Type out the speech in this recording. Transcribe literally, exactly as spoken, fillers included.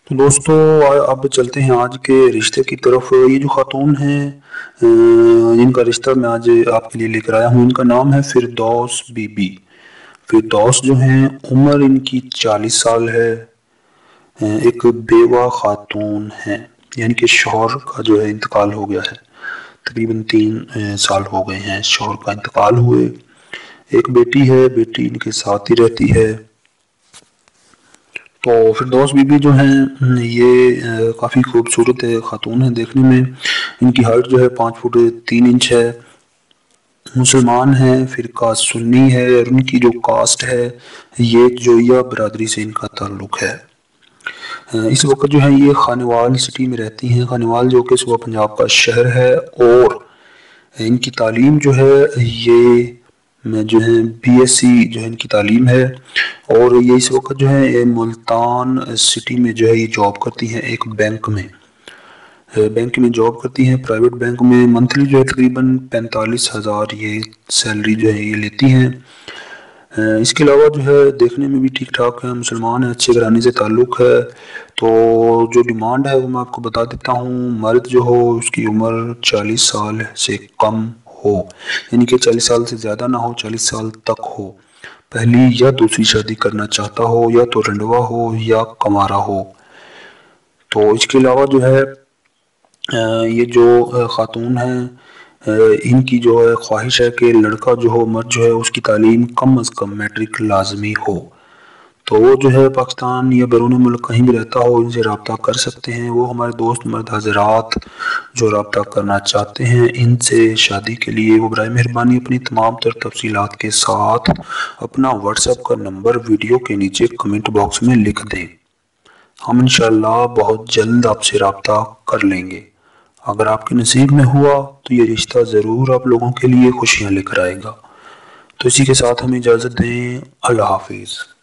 تو دوستو اب چلتے ہیں آج کے رشتے کی طرف۔ یہ جو خاتون ہیں جن کا رشتہ میں آج آپ کے لیے لے کر آیا ہوں، ان کا نام ہے فردوس بی بی۔ فردوس جو ہیں عمر ان کی چالیس سال ہے، ایک بیوہ خاتون ہیں، یعنی کہ شوہر کا جو ہے انتقال ہو گیا ہے، تقریباً تین سال ہو گئے ہیں شوہر کا انتقال ہوئے۔ ایک بیٹی ہے، بیٹی ان کے ساتھ ہی رہتی ہے۔ تو فردوس بی بی جو ہیں یہ کافی خوبصورت خاتون ہیں دیکھنے میں۔ ان کی ہائٹ جو ہے پانچ فٹ تین انچ ہے، مسلمان ہیں، فرقہ سنی ہے، اور ان کی جو کاسٹ ہے یہ جوئیہ برادری سے ان کا تعلق ہے۔ اس وقت جو ہے یہ خانوال سٹی میں رہتی ہیں، خانوال جو کہ صوبہ پنجاب کا شہر ہے، اور ان کی تعلیم جو ہے یہ جو ہے بی ایس سی جو ہے ان کی تعلیم ہے، اور یہ اس وقت جو ہے ملتان سٹی میں جو ہے یہ جاب کرتی ہیں ایک بینک میں بینک میں جاب کرتی ہیں، پرائیویٹ بینک میں۔ منتھلی جو ہے تقریباً پینتالیس ہزار یہ سیلری جو ہے یہ لیتی ہیں۔ اس کے علاوہ جو ہے دیکھنے میں بھی ٹھیک ٹھاک ہے، مسلمان ہے، اچھے گھرانے سے تعلق ہے۔ تو جو ڈیمانڈ ہے وہ میں آپ کو بتا دیتا ہوں۔ مرد جو ہو اس کی عمر چالیس سال سے کم ہو، یعنی کہ چالیس سال سے زیادہ نہ ہو، چالیس سال تک ہو، پہلی یا دوسری شادی کرنا چاہتا ہو، یا تو رنڈوا ہو یا کمارا ہو۔ تو اس کے علاوہ جو ہے یہ جو خاتون ہیں ان کی جو ہے خواہش ہے کہ لڑکا جو ہو، مرد جو ہے، اس کی تعلیم کم از کم میٹرک لازمی ہو۔ تو وہ جو ہے پاکستان یا بیرون ملک کہیں بھی رہتا ہو ان سے رابطہ کر سکتے ہیں۔ وہ ہمارے دوست مرد حضرات جو رابطہ کرنا چاہتے ہیں ان سے شادی کے لیے، وہ برائے مہربانی اپنی تمام تر تفصیلات کے ساتھ اپنا واٹس ایپ کا نمبر ویڈیو کے نیچے کمنٹ باکس میں لکھ دیں، ہم انشاءاللہ بہت جلد آپ سے رابطہ کر لیں گے۔ اگر آپ کے نصیب میں ہوا تو یہ رشتہ ضرور آپ لوگوں کے لیے خوشیاں لے کر آئے گا۔ تو اسی کے ساتھ ہمیں اجازت دیں، اللہ حافظ۔